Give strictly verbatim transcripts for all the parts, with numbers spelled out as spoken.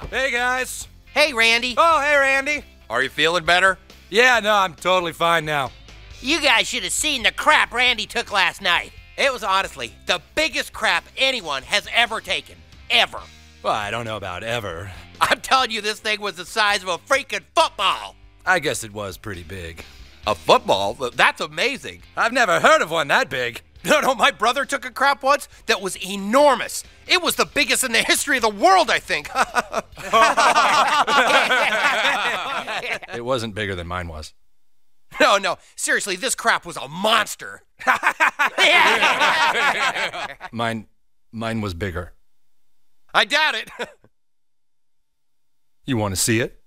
Hey, guys. Hey, Randy. Oh, hey, Randy. Are you feeling better? Yeah, no, I'm totally fine now. You guys should have seen the crap Randy took last night. It was honestly the biggest crap anyone has ever taken. Ever. Well, I don't know about ever. I'm telling you, this thing was the size of a freaking football. I guess it was pretty big. A football? That's amazing. I've never heard of one that big. No, no, my brother took a crap once that was enormous. It was the biggest in the history of the world, I think. It wasn't bigger than mine was. No, no, seriously, this crap was a monster. Mine, mine was bigger. I doubt it. You want to see it?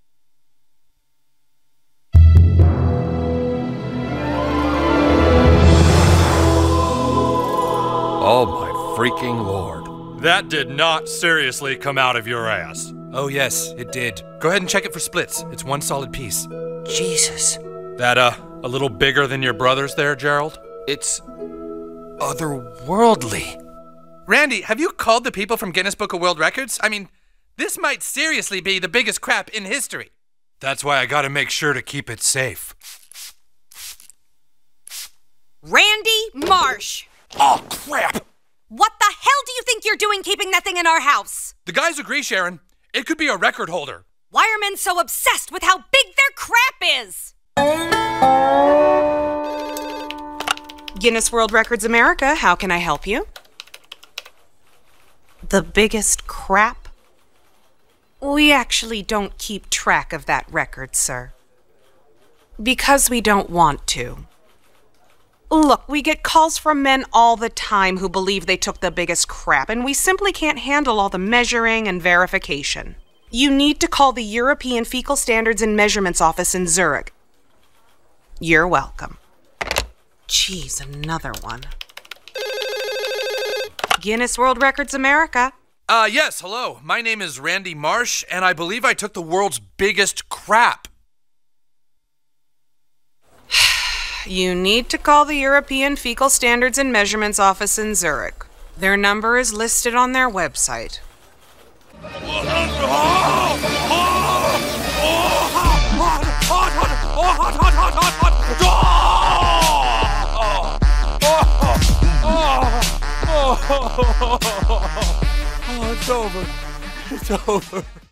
Oh my freaking Lord. That did not seriously come out of your ass. Oh yes, it did. Go ahead and check it for splits. It's one solid piece. Jesus. That, uh, a little bigger than your brother's there, Gerald? It's otherworldly. Randy, have you called the people from Guinness Book of World Records? I mean, this might seriously be the biggest crap in history. That's why I gotta make sure to keep it safe. Randy Marsh! Oh, crap! What the hell do you think you're doing keeping that thing in our house? The guys agree, Sharon. It could be a record holder. Why are men so obsessed with how big their crap is? Guinness World Records America, how can I help you? The biggest crap? We actually don't keep track of that record, sir. Because we don't want to. Look, we get calls from men all the time who believe they took the biggest crap, and we simply can't handle all the measuring and verification. You need to call the European Fecal Standards and Measurements Office in Zurich. You're welcome. Geez, another one. Guinness World Records America. Uh, yes, hello. My name is Randy Marsh, and I believe I took the world's biggest crap. You need to call the European Fecal Standards and Measurements Office in Zurich. Their number is listed on their website. Oh, it's over. It's over.